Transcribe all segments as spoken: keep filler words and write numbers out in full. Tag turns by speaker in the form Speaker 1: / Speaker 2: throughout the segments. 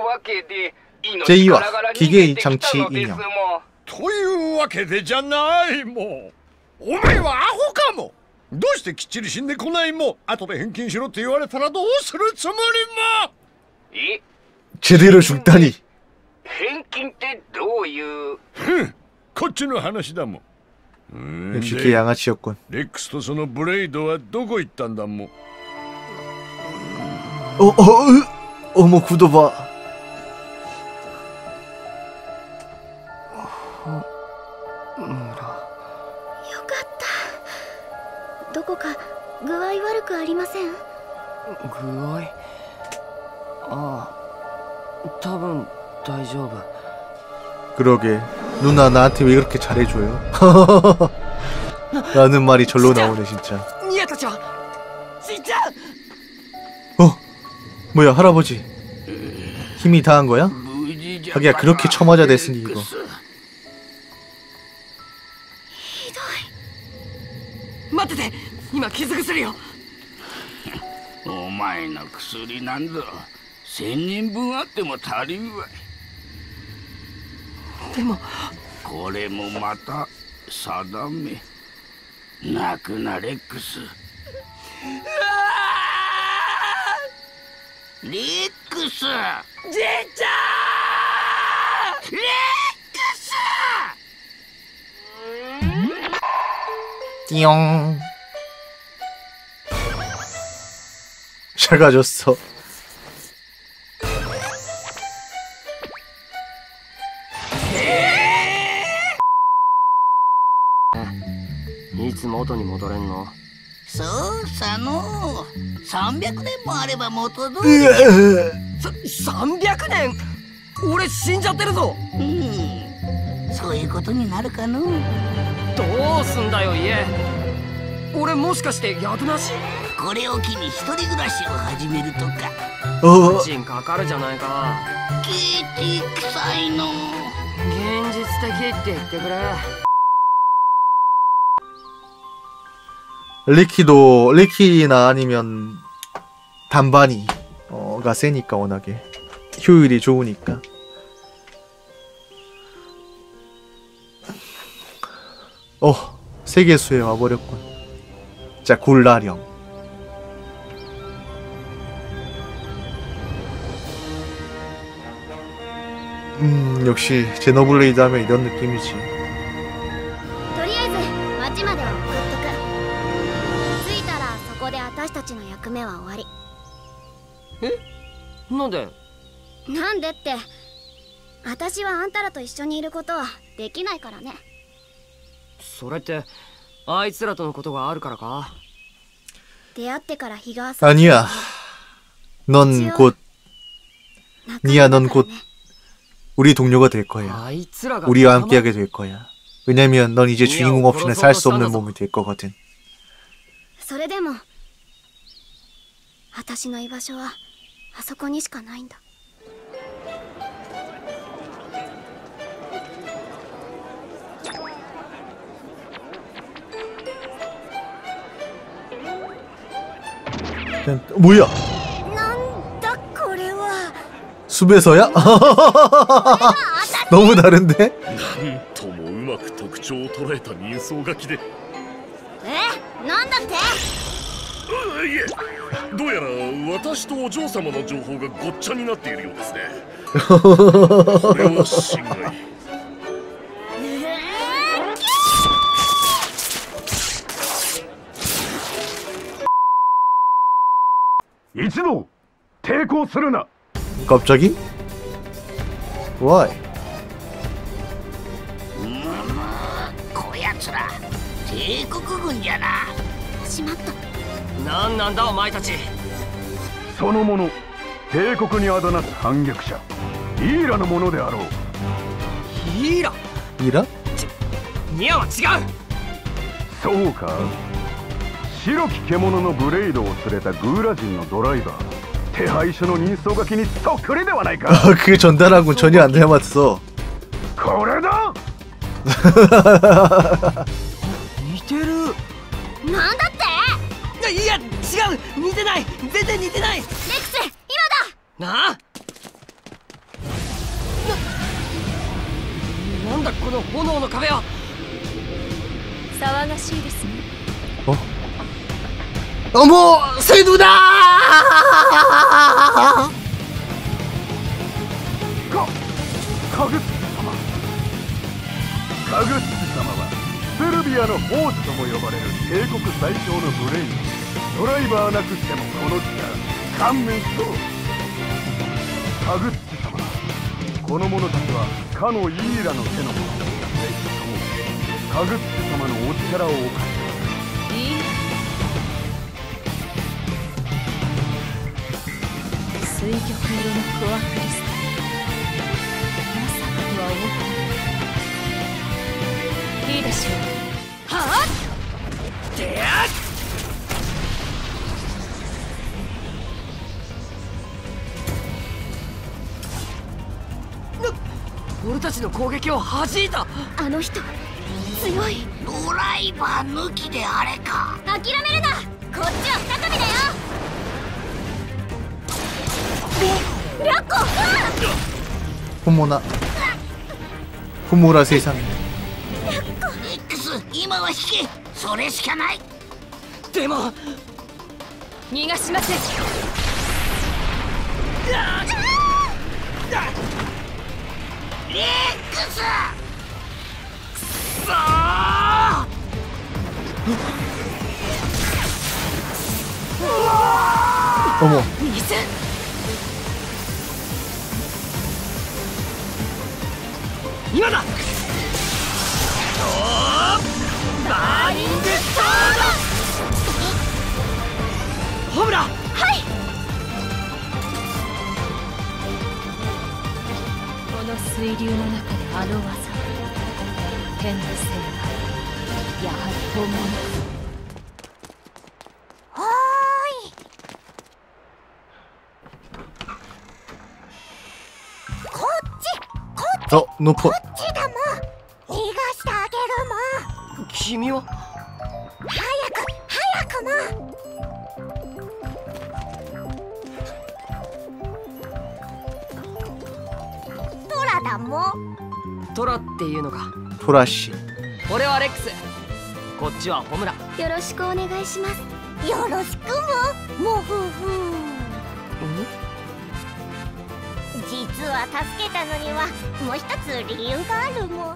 Speaker 1: 제이 화 기계장치 인형。
Speaker 2: というわけでじゃないもん。お前はアホかも。どうしてきっちり死んでこないも。後で返金しろって言われたらどうするつもりも。え、
Speaker 1: 제대로 죽다니.
Speaker 3: 返金ってどういう。
Speaker 2: ふん、こっちの話だもん。
Speaker 1: 역시 개 양아치였군.
Speaker 2: レックスとそのブレイドはどこ行ったんだもん。
Speaker 1: 어, 어, 어, 어머 구도 봐. 그러게 누나 나한테 왜 그렇게 잘해줘요? 라는 말이 절로 나오네 진짜. 어? 뭐야 할아버지 힘이 다한 거야? 하기야 그렇게 처맞아 됐으니 이거.
Speaker 4: 待ってて、今傷薬よ。
Speaker 3: お前の薬なんぞ千人分あっても足りんわい。
Speaker 4: でも
Speaker 3: これもまた定め。泣くなレックス。レックス。じいちゃん。レックス。
Speaker 1: 띠용. 작아졌어.
Speaker 4: いつ元に戻れんの？
Speaker 3: そうさの。さんびゃくねんもあれば元通り。
Speaker 4: さ、さんびゃくねん？俺死んじゃってるぞ。
Speaker 3: うん。そういうことになるかの。
Speaker 4: どうすんだよ家。俺もしかして宿なし？
Speaker 3: これを機に一人暮らしを始めるとか。
Speaker 4: 家賃かかるじゃないか。
Speaker 3: ケーティ臭いの。
Speaker 4: 現実的って言ってくれ。
Speaker 1: 리키도 리키나 아니면 단반이 어가 세니까 워낙에 효율이 좋으니까. 어, 세계수에 와버렸군. 자, 굴라령. 음, 역시 제노블레이드 하면 이런 느낌이지.
Speaker 5: とりあえず町までは送っとく。着いたらそこで私たちの役目は終わり。
Speaker 4: え？なんで？
Speaker 5: なんでって、私はあんたらと一緒にいることはできないからね。
Speaker 4: それってあいつらとのことがあるからか？
Speaker 5: 出会ってから日が浅い。
Speaker 1: 아니야. 넌 곧 니야 넌 곧 우리 동료가 될 거야. 우리와 함께하게 될 거야. 왜냐면 넌 이제 주인공 없이는 살 수 없는 몸이 될 거거든.
Speaker 5: それでも私の居場所はあそこにしかないんだ。
Speaker 1: 뭐야? 숲에서야? 너무 다른데?
Speaker 2: 이치노! 抵抗するな!
Speaker 1: 갑자기? Why?
Speaker 3: こやつら帝国軍じゃな。
Speaker 5: しまった。
Speaker 4: なんなんだお前たち。
Speaker 2: その者帝国にあだなす反逆者イーラのものであろう。
Speaker 4: イーラ？
Speaker 1: イーラ？
Speaker 4: ニアは違う。
Speaker 2: そうか。白き獣のブレイドを連れたグーラ人のドライバー。 手配書の人相書きにそっくりではないか。
Speaker 1: 그 전달하고는 전혀 안 닮았어.
Speaker 2: これだ。
Speaker 4: 似てる。
Speaker 5: なんだって？
Speaker 4: いや違う、似てない。全然似てない。レック
Speaker 5: ス、今だ。
Speaker 4: なあ。 なんだこの炎の壁は。
Speaker 6: 騒がしいですね。
Speaker 1: 어머! 세누다!
Speaker 7: かカグッチ様カグッチ様はセルビアのホースとも呼ばれる帝国最強のブレイン。ドライバーなくしてもこの地が勘弁しろ。カグッチ様、この者たちはかのイーラの手の者。ぜひともカグッチ様のお力をお貸しください。
Speaker 6: いい水玉色のコアクリスタル、まさかとは思った。いいでしょう。
Speaker 4: はあでやっ俺たちの攻撃を弾いた。
Speaker 5: あの人強い。
Speaker 3: ドライバー抜きであれか。
Speaker 5: 諦めるな、こっちは再びだよ。略子、
Speaker 1: 부모나 부모라 세상에.
Speaker 3: X、今は引け。それしかない。
Speaker 4: でも
Speaker 6: 逃がしません。
Speaker 3: X！
Speaker 4: さあ
Speaker 1: 어머.
Speaker 4: 水今だ。バーニングソード。ホムラ。はい。
Speaker 6: この水流の中であの技、天のせいはやはり本物。
Speaker 5: おーい、こっちこっち
Speaker 1: 어, 높아.
Speaker 5: こっちだもん。逃がしてあげるもん。
Speaker 4: 君は
Speaker 5: 早く早くもん。トラだもん。
Speaker 4: トラっていうのか。
Speaker 1: 토라씨.
Speaker 4: 俺はレックス、こっちはホムラ。
Speaker 5: よろしくお願いします。よろしくももふふ。実は助けたのにはもう一つ理由があるもん。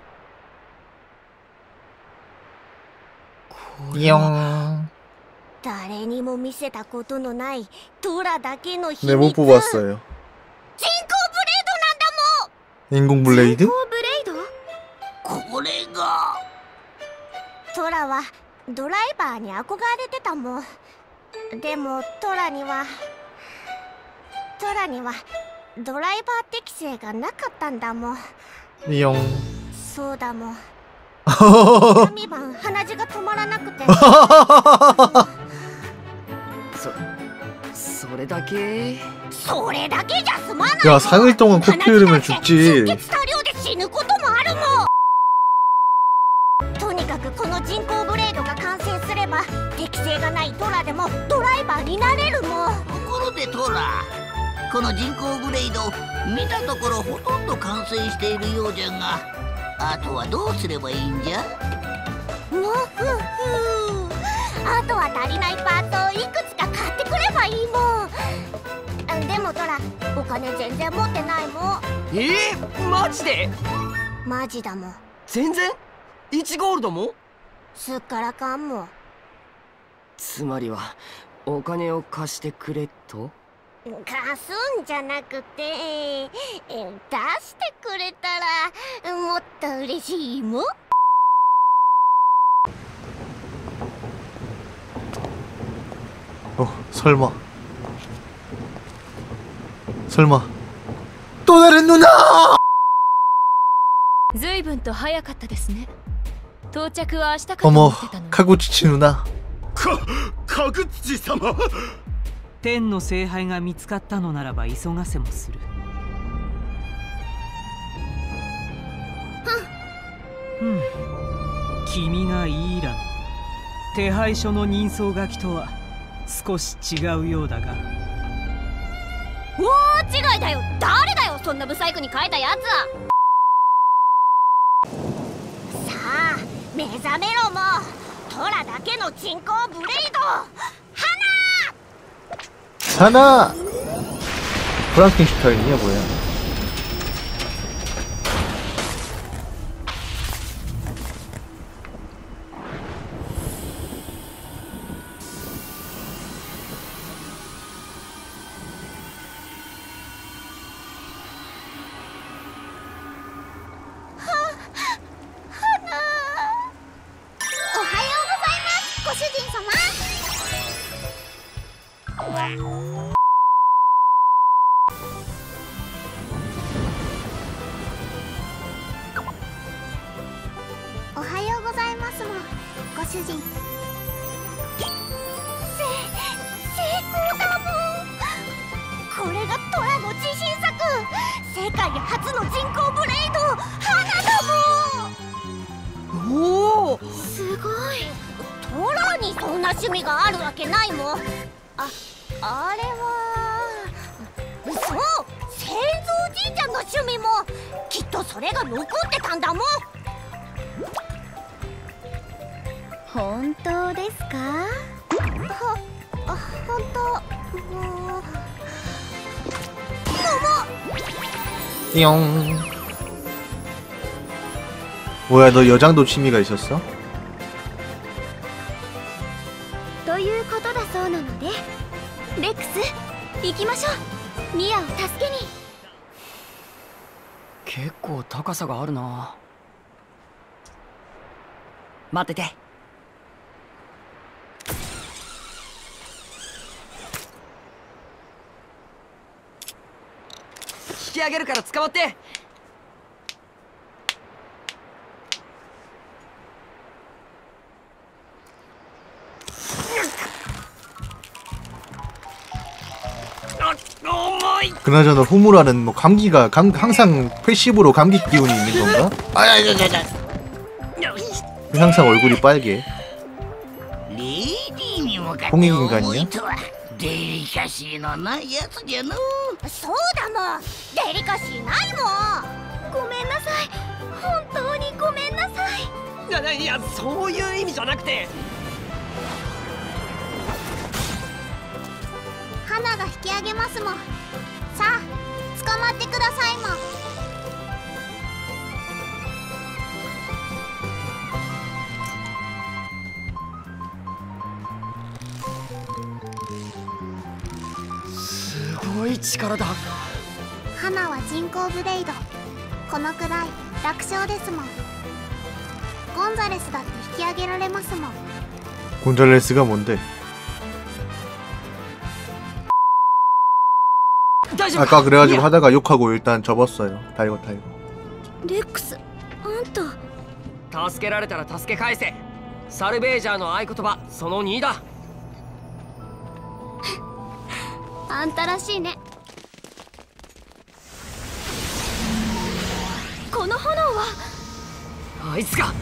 Speaker 1: 띠용.
Speaker 5: 誰にも見せたことのないトラだけの秘密。
Speaker 1: 네, 못 뽑았어요.
Speaker 5: 人工ブレードなんだもん。
Speaker 1: 인공 블레이드?
Speaker 5: 人工ブレード？
Speaker 3: これが
Speaker 5: トラはドライバーに憧れてたもん。でもトラにはトラにはドライバー適性がなかったんだもん。
Speaker 1: 띠용.
Speaker 5: そうだもん。神晩鼻血が止まらなくて。
Speaker 4: そそれだけ。
Speaker 5: それだけじゃ済まない。
Speaker 1: 야, 삼 일 동안 코피 흐르면 죽지.
Speaker 5: 出血多量で死ぬこともあるもん。とにかくこの人工ブレードが完成すれば適性がないトラでもドライバーになれるもん。
Speaker 3: ところでトラ、この人工ブレイド見たところほとんど完成しているようじゃが、あとはどうすればいいんじゃ？
Speaker 5: もふふ。あとは足りないパーツをいくつか買ってくればいいもん。でもトラ、お金全然持ってないもん。
Speaker 4: えー、マジで？
Speaker 5: マジだもん。
Speaker 4: 全然？いちゴールドも？
Speaker 5: すっからかんもん。
Speaker 4: つまりはお金を貸してくれと？
Speaker 5: 貸すんじゃなくて出してくれたらもっと嬉しいもん。
Speaker 1: 어, 설마. 설마. 또 다른 누나!
Speaker 6: 随分と早かったですね。到着は明日かと
Speaker 1: 어머,
Speaker 6: 思ってたのに。
Speaker 1: 카구치치 누나.
Speaker 7: かカグッチ様。
Speaker 8: 天の聖杯が見つかったのならば急がせもする。うん、君がイーラの手配書の人相書きとは少し違うようだが。
Speaker 5: 大違いだよ。誰だよそんなブサイクに書いたやつは。 目覚めろもう。トラだけの人工ブレイド花。
Speaker 1: 하나! 프랑켄슈타인이야 뭐야? 띠용. 뭐야, 너 여장도 취미가 있었어?
Speaker 5: ということだそうなので、レックス、行きましょう。ミアを助けに。
Speaker 4: 結構高さがあるな。待ってて。引き上げるから捕まって。
Speaker 1: 그나저나 호무라는 뭐 감기가 감, 항상 패시브로 감기 기운이 있는 건가? 항상 얼굴이 빨개. 홍익인간이야?
Speaker 3: デリカシーのないやつじゃの。
Speaker 5: そうだもん。デリカシーないもん。ごめんなさい。本当にごめんなさい。
Speaker 4: いやいや、そういう意味じゃなくて。
Speaker 5: 花が引き上げますもん。さあ、捕まってくださいもん。
Speaker 4: すごい力だ。
Speaker 5: 花は人工ブレイド。このくらい楽勝ですもん。ゴンザレスだって引き上げられますもん。
Speaker 1: 곤잘레스가 뭔데? 아까 그래가지고 하다가 욕하고 일단 접었어요. 타이거 타이거.
Speaker 5: 렉스, あんた。
Speaker 4: 助けられたら助け返せ。サルベージャーの合言葉そのにだ。
Speaker 5: あんたらしいね。この炎は
Speaker 4: あいつか。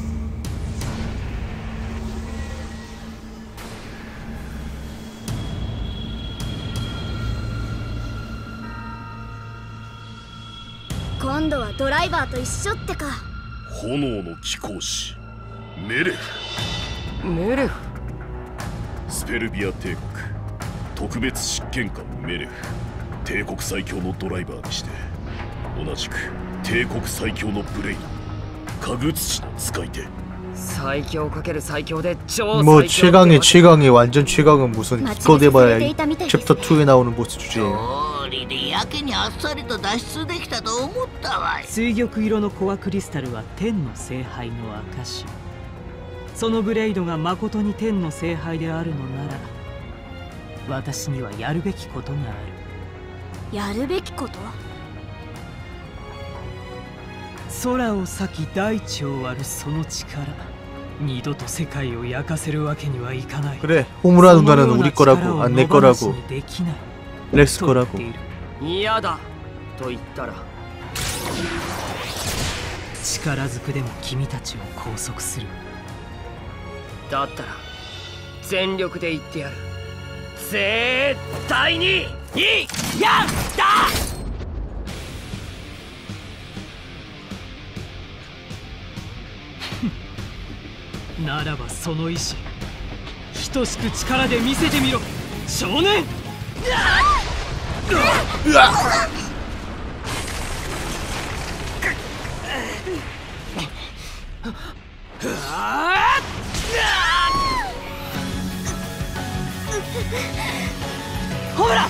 Speaker 5: 今度はドライバーと一緒ってか。
Speaker 2: 炎の貴公子メレフ。
Speaker 4: メレフ。
Speaker 2: スペルビア帝国特別執権官メレフ。帝国最強のドライバーにして同じく帝国最強のブレイドカグツシの使い手。
Speaker 4: 最強かける最強で超最強。
Speaker 1: 뭐 최강의 최강의 완전 최강은 무슨 이거 돼봐야 챕터 투에 나오는 보스 주제예요.
Speaker 3: でやけにあっさりと脱出できたと思ったわい。
Speaker 8: 水玉色のコアクリスタルは天の聖杯の証。そのブレイドが誠に天の聖杯であるのなら、私にはやるべきことがある。
Speaker 5: やるべきこと？
Speaker 8: 空を裂き大地を割るその力、二度と世界を焼かせるわけにはいかない。
Speaker 1: 그래, 호무라 누나는 우리 거라고, 안 내 거라고, 렉스 거라고.
Speaker 4: 嫌だと言ったら
Speaker 8: 力ずくでも君たちを拘束する。
Speaker 4: だったら全力で言ってやる。絶対にやった。
Speaker 8: ならばその意志等しく力で見せてみろ少年。うわっほら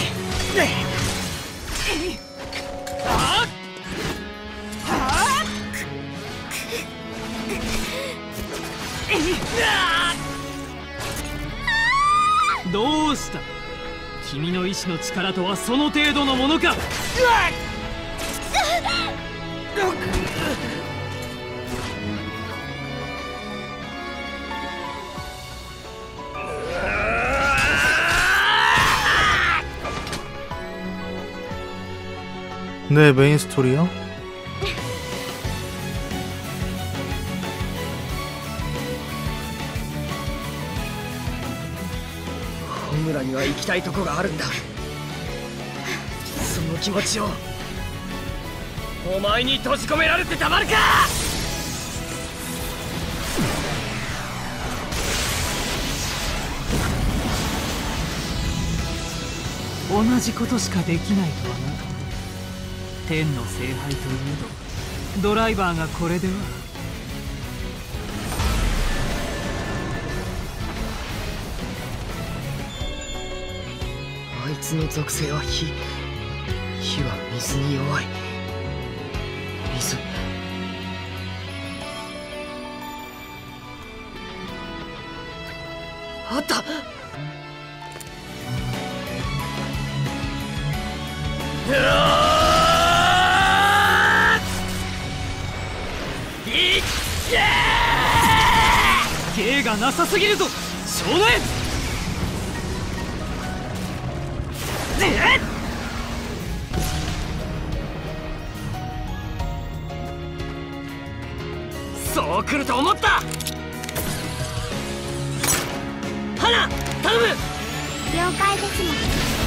Speaker 8: どうした？君の意志の力とはその程度のものか？
Speaker 1: 네, 메인 스토리요?
Speaker 4: 호무라には行きたいとこがあるんだ。その気持ちをお前に閉じ込められてたまるか。
Speaker 8: 同じことしかできないとはな。天の聖杯といえどドライバーがこれでは。
Speaker 4: あいつの属性は火。火は水に弱い。水。あった。うわ
Speaker 8: 芸がなさすぎるぞ少年。
Speaker 4: そう来ると思った。花頼む。
Speaker 5: 了解ですの。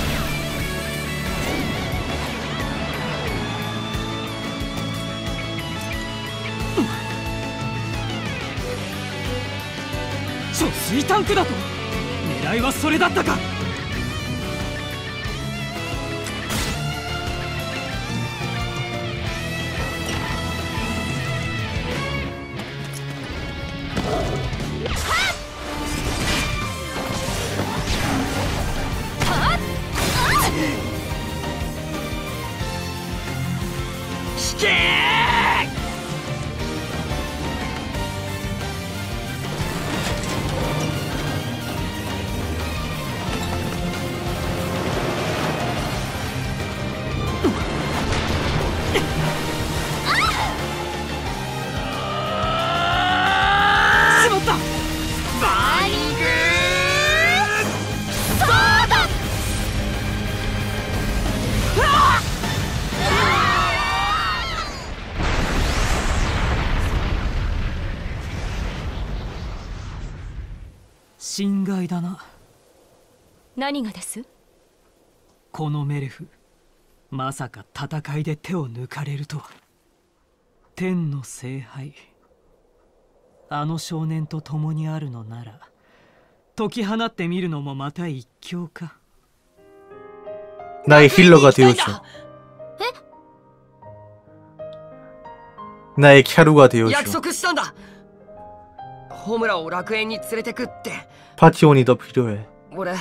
Speaker 8: 貯水タンクだと？狙いはそれだったか。
Speaker 4: 引けー。
Speaker 8: 心外だな。
Speaker 6: 何がです？
Speaker 8: このメレフ、まさか戦いで手を抜かれるとは。天の聖杯、あの少年と共にあるのなら解き放ってみるのもまた一興か。
Speaker 1: 나의 힐러가 되어줘. 나의 캬루가 되어줘.
Speaker 4: 約束したんだ。ホムラを楽園に連れてくって。
Speaker 1: 파티원이 더 필요해.
Speaker 4: 俺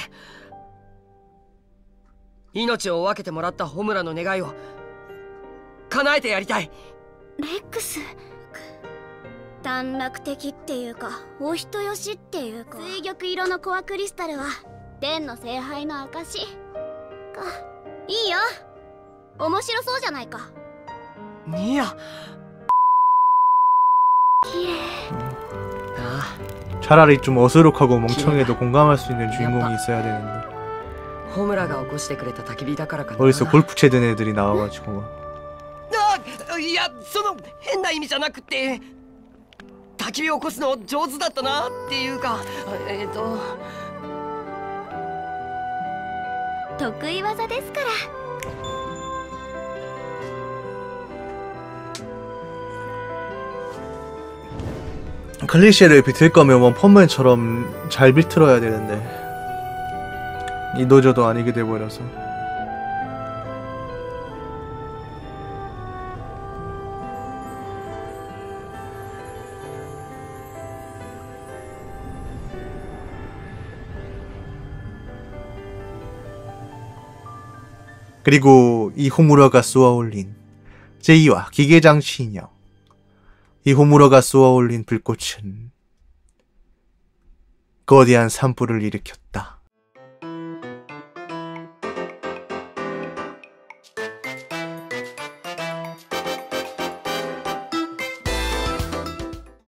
Speaker 4: 命を分けてもらったホムラの願いを叶えてやりたい。
Speaker 5: レックス短絡的っていうかお人よしっていうか、水玉色のコアクリスタルは天の聖杯の証か。いいよ、面白そうじゃないか。
Speaker 4: ニア
Speaker 5: 綺麗。
Speaker 1: 차라리 좀 어수룩하고 멍청해도 공감할 수 있는 주인공이 있어야 되는데 어디서 골프 채든 애들이 나와가지고
Speaker 4: 아! いや、その変な意味じゃなくて焚き火を起こすの上手だったなっていうか、えっと
Speaker 5: 得意技ですから。
Speaker 1: 클리셰를 비틀 거면 원펀맨처럼 잘 비틀어야 되는데 이도저도 아니게 돼버려서. 그리고 이 호무라가 쏘아올린 제이와 기계장치 인형. 이 호무라가 쏘아올린 불꽃은 거대한 산불을 일으켰다.